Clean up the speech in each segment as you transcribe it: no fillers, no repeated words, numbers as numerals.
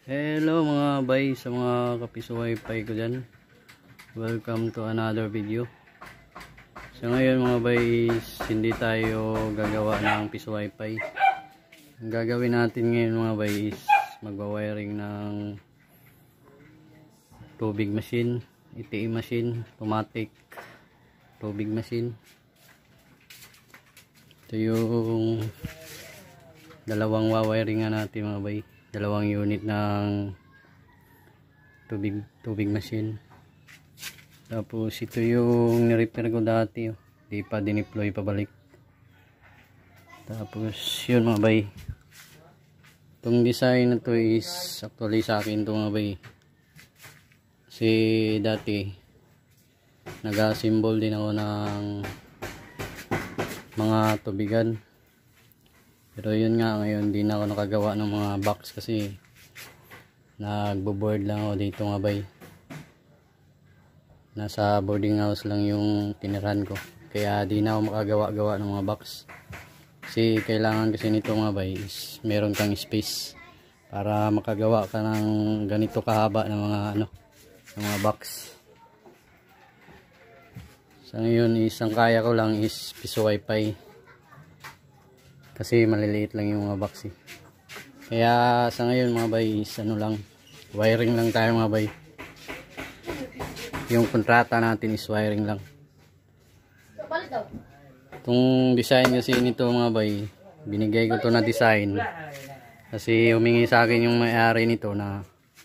Hello mga bay sa mga kapiso wifi ko dyan. Welcome to another video. So ngayon mga bay, hindi tayo gagawa ng piso wifi. Ang gagawin natin ngayon mga bay is magwa-wiring ng tubig machine, ETA machine, automatic tubig machine. Ito yung dalawang wawiringan natin mga bay. Dalawang unit ng tubig machine. Tapos ito yung ni-repair ko dati, di pa dineploy pabalik. Tapos yun mga bay, itong design na to is actually sa akin to mga bay, kasi dati nag-assemble din ako ng mga tubigan. Pero yun nga, ngayon di na ako nakagawa ng mga box kasi nagbo-board lang ako dito nga bay. Nasa boarding house lang yung tinirahan ko, kaya di na ako makagawa-gawa ng mga box. Kasi kailangan kasi nito nga bay is meron kang space para makagawa ka ng ganito kahaba ng mga ng mga box. Sa ngayon is ang kaya ko lang is piso wifi. Kasi maliliit lang yung mga box eh. Kaya sa ngayon mga bay is lang, wiring lang tayo mga bay. Yung kontrata natin is wiring lang. Itong design kasi nito mga bay, binigay ko to na design kasi humingi sa akin yung may-ari nito na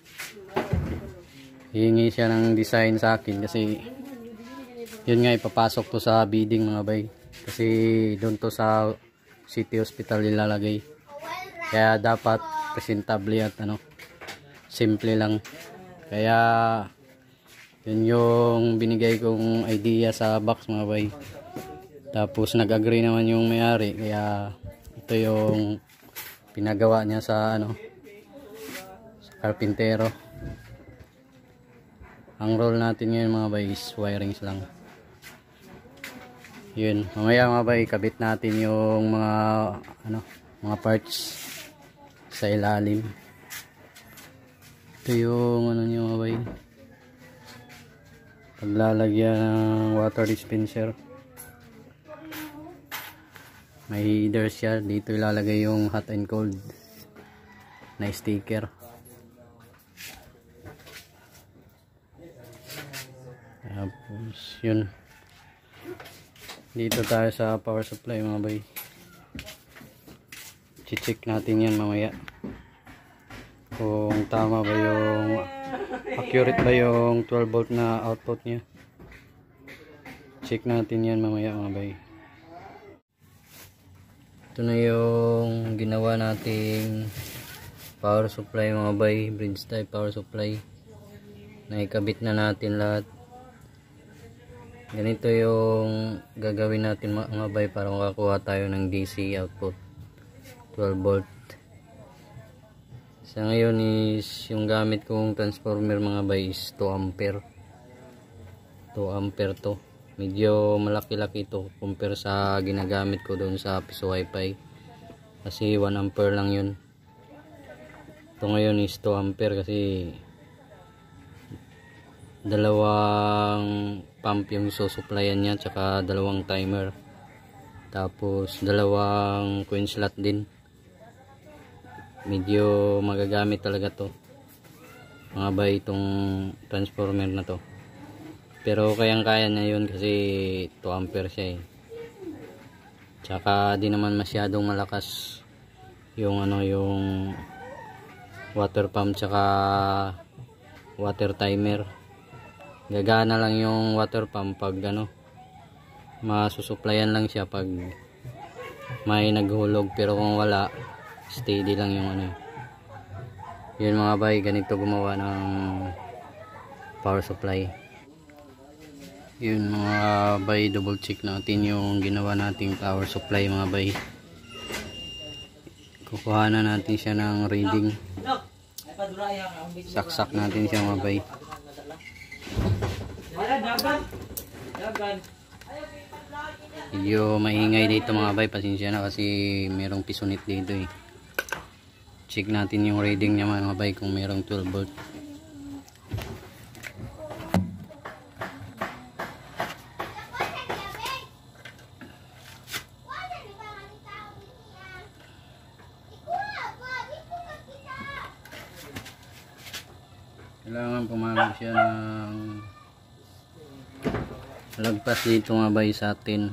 hihingi siya ng design sa akin kasi yun nga ipapasok to sa bidding mga bay. Kasi doon to sa city hospital ilalagay, kaya dapat presentable at simple lang. Kaya yun yung binigay kong idea sa box mga bay. Tapos nag-agree naman yung may-ari, kaya ito yung pinagawa niya sa sa karpintero. Ang role natin ngayon mga bay is wirings lang. Yun, mamaya mga bay, kabit natin yung mga mga parts sa ilalim. Ito yung niyo mga bay, paglalagyan ng water dispenser. May header siya, dito ilalagay yung hot and cold na sticker. Tapos yun, dito tayo sa power supply mga bay. I-check natin yan mamaya kung tama ba yung accurate ba yung 12 volt na output nya. Check natin yan mamaya mga bay. Ito na yung ginawa nating power supply mga bay, bridge type power supply. Naikabit na natin lahat. Ganito yung gagawin natin mga bay para makakuha tayo ng DC output 12 volt. Sa ngayon is yung gamit kong transformer mga bay is 2 ampere. 2 ampere to. Medyo malaki-laki to compare sa ginagamit ko doon sa piso wifi. Kasi 1 ampere lang yun. Ito ngayon is 2 ampere kasi dalawang pump yung susuplayan niya, tsaka dalawang timer, tapos dalawang coin slot din. Medyo magagamit talaga to mga bay, itong transformer na to. Pero kayang kaya niya yun kasi 2 ampere siya eh. Tsaka di naman masyadong malakas yung yung water pump tsaka water timer. Gagana lang yung water pump pag masusuplayan lang siya pag may naghulog, pero kung wala, steady lang yung yun mga bay, ganito gumawa ng power supply. Yun mga bay, double check natin yung ginawa nating power supply mga bay. Kukuha na natin siya ng reading, saksak natin siya mga bay. Medyo maingay dito mga bay, pasensya na kasi merong pisonit dito eh. check natin yung reading niya mga bay kung merong 12 volt. Kailangan pumalag siya ng lagpas dito mga bay sa atin.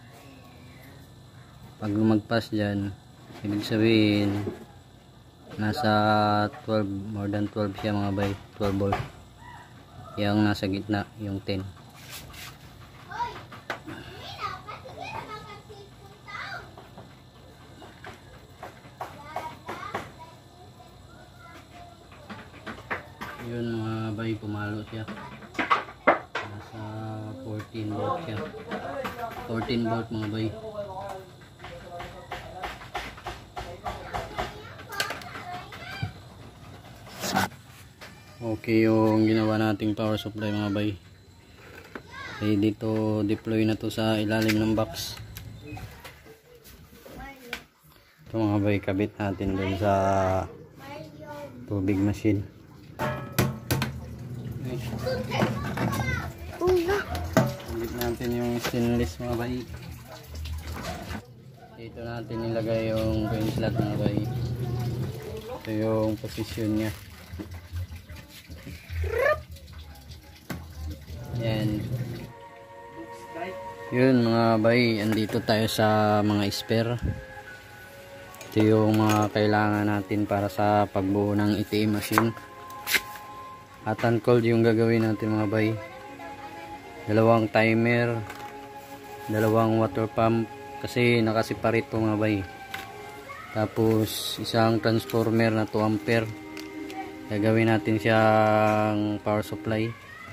Pag lumagpas dyan, ibig sabihin nasa 12, more than 12 siya mga bay, 12 volt. Yung nasa gitna, yung 10. Yun mga bay, pumalo siya. Nasa 14 volt siya. 14 volt mga bay. Okay yung ginawa nating power supply mga bay. Okay, dito deploy na to sa ilalim ng box. Ito mga bay, kabit natin dun sa tubig machine. Kabit natin yung stainless mga bay. Dito natin nilagay yung coin slot mga bay. Ito yung position niya. Yan. Yun mga bay, andito tayo sa mga spare. Ito yung mga kailangan natin para sa pagbuo ng ATM machine. Hot and cold yung gagawin natin mga bay. Dalawang timer, dalawang water pump kasi nakaseparate to mga bay. Tapos isang transformer na 2 ampere. Gagawin natin siyang power supply.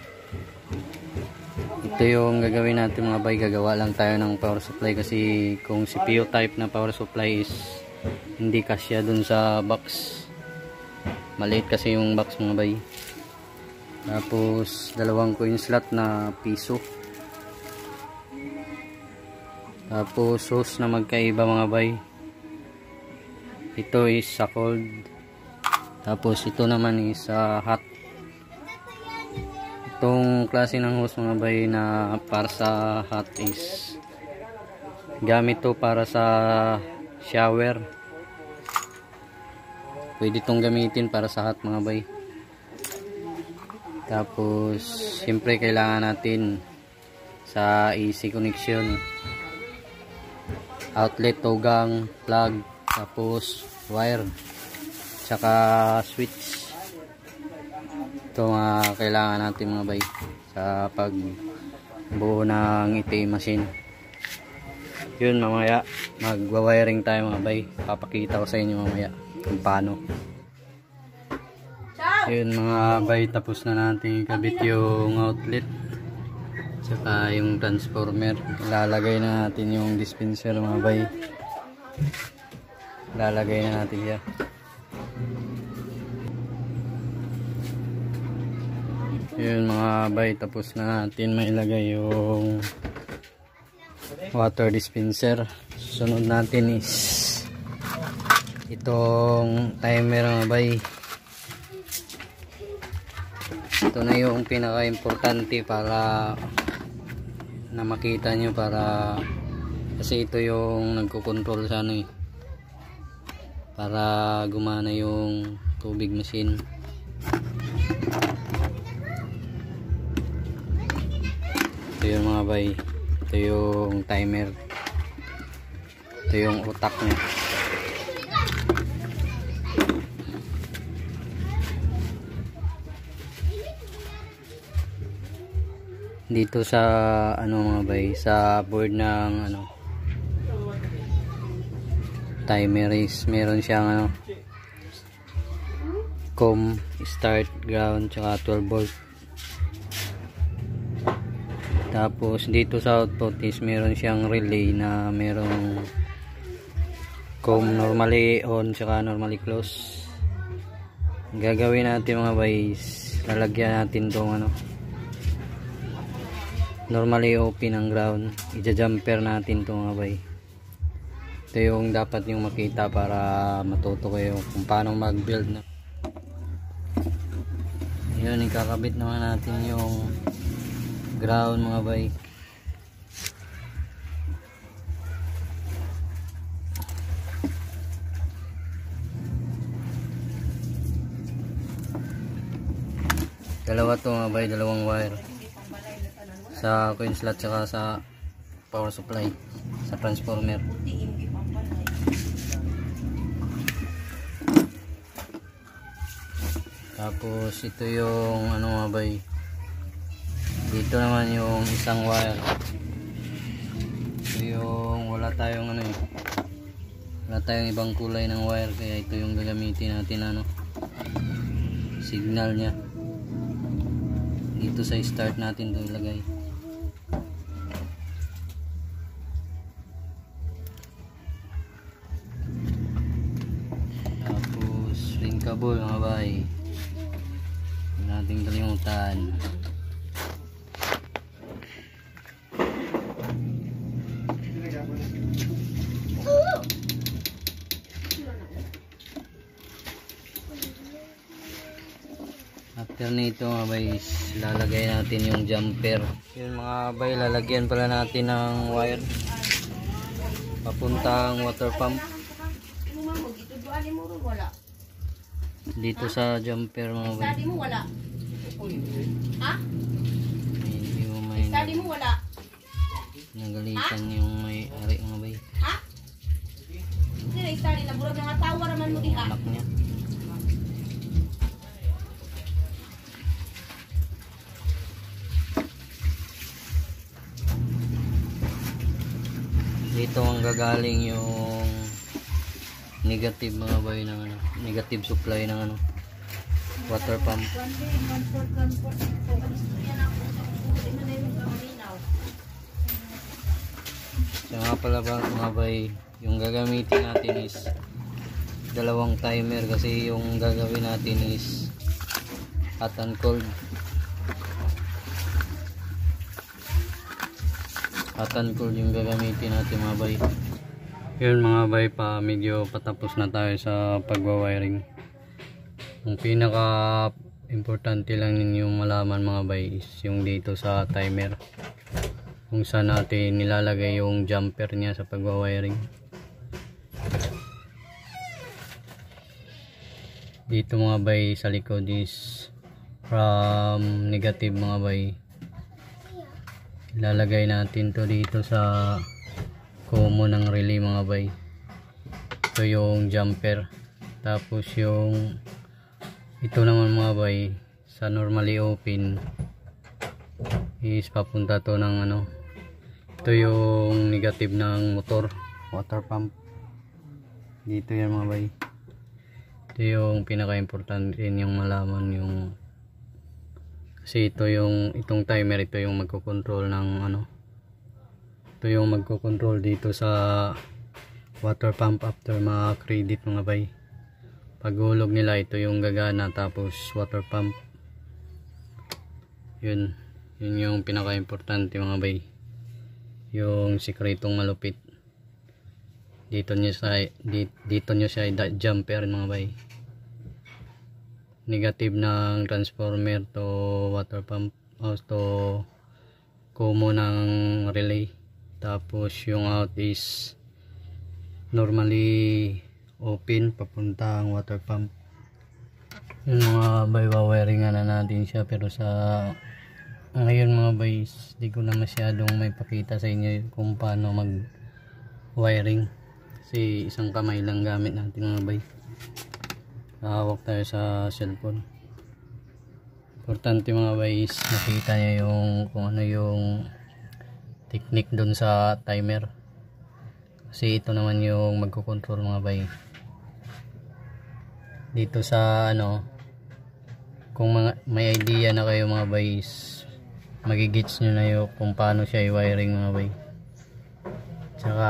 Ito yung gagawin natin mga bay. Gagawa lang tayo ng power supply kasi kung CPU type na power supply is hindi kasya dun sa box. Maliit kasi yung box mga bay. Tapos dalawang coin slot na piso. Tapos hose na magkaiba mga bay. Ito is sa cold. Tapos ito naman is sa hot. Itong klase ng hose mga bay na para sa hot is gamit to para sa shower. Pwede itong gamitin para sa hot mga bay. Tapos siyempre kailangan natin sa AC connection, outlet, tugang, plug, tapos wire, tsaka switch. Ito mga kailangan natin mga bay sa pagbuo ng ATM machine. Yun mamaya magwa-wiring tayo mga bay. Papakita ko sa inyo mamaya kung paano. Yun mga bay, tapos na natin ikabit yung outlet tsaka yung transformer. Lalagay na natin yung dispenser mga bay. Lalagay na natin siya. Yun mga bay, tapos na natin mailagay yung water dispenser. Sunod natin is itong timer mga bay. Ito na yung pinaka-importante para na makita nyo, para kasi ito yung nagko-control sa ano eh, para gumana yung tubig machine. Ito yung mga bay, ito yung timer, ito yung utak niya. Dito sa ano mga bay, sa board ng ano timer is meron siyang ano COM, start, ground, tsaka 12 volt. Tapos dito sa output is meron siyang relay na merong COM normally on tsaka normally close. Gagawin natin mga bay, lalagyan natin tong ano normally open ang ground, ija-jumper natin to mga bay. Ito yung dapat yung makita para matuto kayo kung paano mag-build na. Yun, ikakabit naman natin yung ground mga bay. Dalawa to mga bay, dalawang wire sa coin slot saka sa power supply sa transformer. Tapos ito yung ano mga bay, dito naman yung isang wire. Ito yung wala tayong ano eh, wala tayong ibang kulay ng wire, kaya ito yung gagamitin natin signal nya. Dito sa start natin ito ilagay. Tapos ring cable mga bay, huwag nating kalimutan. After nito mga bay, lalagay natin yung jumper. Yun mga bay, lalagyan pala natin ng wire papuntang water pump dito sa jumper mga bay. Study mo wala? Ha? Medyo may Study mo wala? nagalitan yung may ari mga bay. Ha? Hindi na study na burag nga tawa raman mo diha. Anak niya. Dito ang gagaling yung negative mga bay ng negative supply ng water pump. So nga pala ba mga bay, yung gagamitin natin is dalawang timer kasi yung gagawin natin is hot and cold. Hot and cold yung gagamitin natin mga bay. Yun mga bay, pa medyo patapos na tayo sa pagwa-wiring. Ang pinaka importante lang ninyong malaman mga bay is yung dito sa timer, kung saan natin nilalagay yung jumper niya sa pagwa-wiring. Dito mga bay sa likod is from negative mga bay. Ilalagay natin to dito sa common ng relay mga bay. Ito yung jumper. Tapos yung ito naman mga bay sa normally open is papunta to ng ito yung negative ng motor, water pump. Dito yan mga bay. Ito yung pinaka importante yung malaman yung, kasi ito yung itong timer, ito yung magko-control ng ito yung magko-control dito sa water pump after ma-credit mga bay. Paghulog nila ito yung gagana, tapos water pump. Yun yung pinaka importante mga bay, yung sikretong malupit. Dito nyo siya jumper mga bay. Negative ng transformer to water pump to common ng relay. Tapos yung out is normally open papuntang water pump. Yung mga bay, wawiringan na natin siya, pero sa ngayon mga bay di ko na masyadong may pakita sa inyo kung paano mag wiring, kasi isang kamay lang gamit natin mga bay. Hawak tayo sa cellphone. Importante mga bay is nakita niya yung kung ano yung technique dun sa timer, kasi ito naman yung magko-control mga bay. Dito sa kung may idea na kayo mga bay, magigits nyo na yung kung paano siya i-wiring mga bay. Tsaka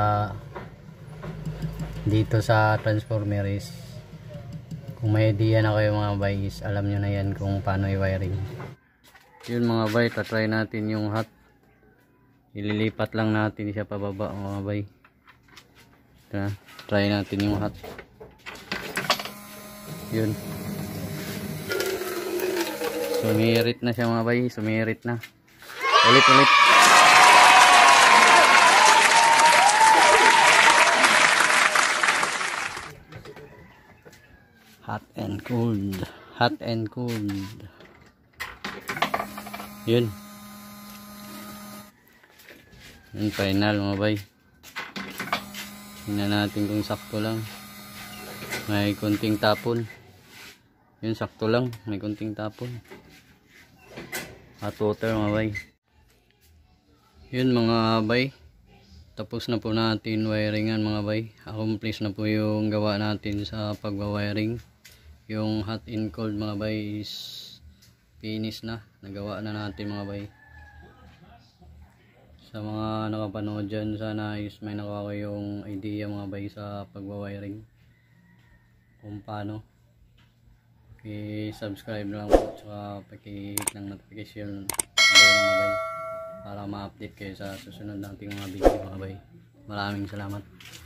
dito sa transformer is kung may idea na kayo mga bay, alam nyo na yan kung paano i-wiring. Yun mga bay, tatry natin yung hot. Ililipat lang natin siya pababa mga bay. Try natin yung hot. Yun. Sumirit na siya mga bay. Sumirit na. Ulit. Hot and cold. Hot and cold. Yun. Yung final mga bay. Tingnan natin kung sakto lang. May kunting tapon. Yun, sakto lang. May kunting tapon. Hot water mga bay. Yun mga bay. Tapos na po natin wiringan mga bay. Accomplish na po yung gawa natin sa pagwa-wiring. Yung hot and cold mga bay is finish na. Nagawa na natin mga bay. Sa mga nakapanood dyan, sana is may nakuha yung idea mga bay sa pagwa-wiring. Kung paano. I-subscribe lang po. Tsaka paki-hit ng notification mga bay. Para ma-update kayo sa susunod nating mga video mga bay. Maraming salamat.